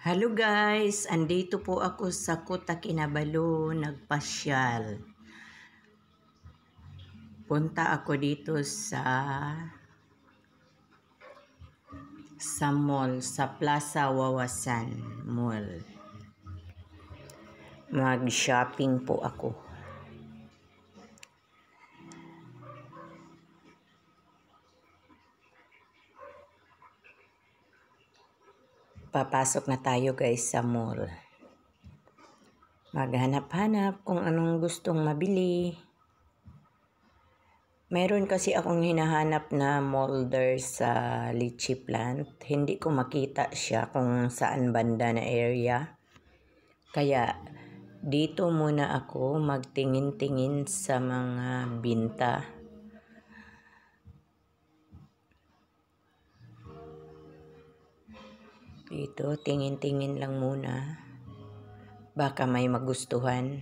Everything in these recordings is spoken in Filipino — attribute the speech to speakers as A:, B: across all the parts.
A: Hello guys, andito po ako sa Kuta Kinabalu, nagpasyal. Punta ako dito sa mall, sa Plaza Wawasan Mall. Mag-shopping po ako. Papasok na tayo guys sa mall. Maghanap-hanap kung anong gustong mabili. Meron kasi akong hinahanap na molder sa lychee plant. Hindi ko makita siya kung saan banda na area. Kaya dito muna ako magtingin-tingin sa mga binta. Dito, tingin-tingin lang muna. Baka may magustuhan.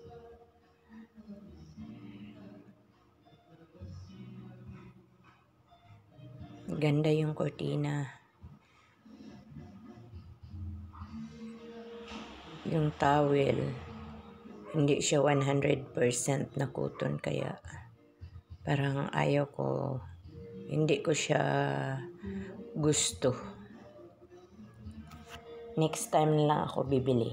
A: Ganda yung kortina. Yung towel, hindi siya 100% na cotton kaya parang ayaw ko, hindi ko siya gusto. Next time lang ako bibili.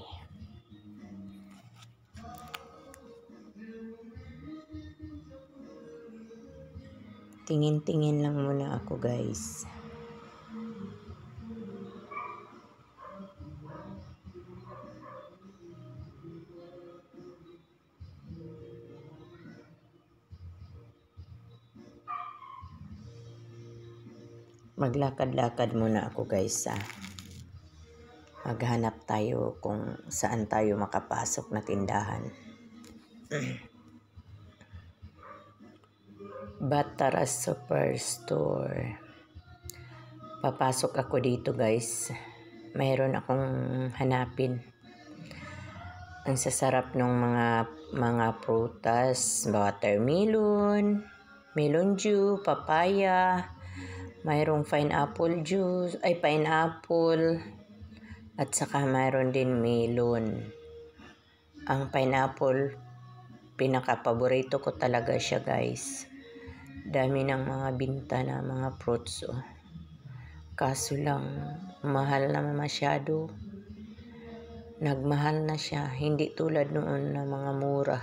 A: Tingin-tingin lang muna ako guys. Maglakad-lakad muna ako guys. Maghanap tayo kung saan tayo makapasok na tindahan. Batara Superstore. Papasok ako dito guys. Mayroon akong hanapin. Ang sasarap ng mga prutas, watermelon, melon juice, papaya, mayroong pineapple juice, pineapple, at saka mayroon din melon. Ang pineapple, pinaka-paborito ko talaga siya guys. Dami ng mga binta na mga fruits. Kaso lang, mahal na masyado. Nagmahal na siya, hindi tulad noon na mga mura.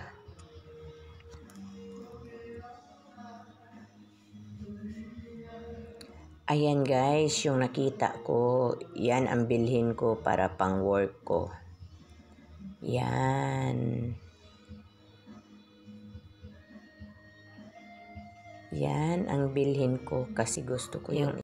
A: Ayan guys, yung nakita ko, yan ang bilhin ko para pang work ko. Yan. Yan ang bilhin ko kasi gusto ko yung